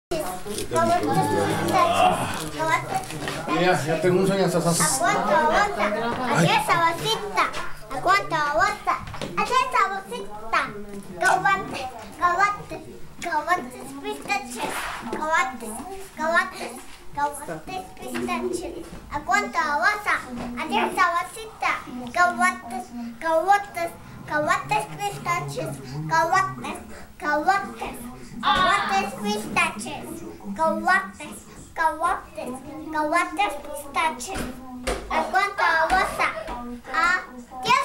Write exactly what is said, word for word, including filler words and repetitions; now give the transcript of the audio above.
Ya, ya tengo un sueño hasta Aguanta, aguanta. Ayer esa bolsita. Aguanta, aguanta. Ayer esa bolsita. Caguates, caguates, caguates, pistaches. Caguates, caguates, caguates, pistaches. Aguanta, aguanta. Ayer esa bolsita. Caguates, caguates, caguates, pistaches. Caguates, caguates, caguates, pistaches. Caguates, caguates, caguates, pistaches. Aguanta, aguanta. Ah,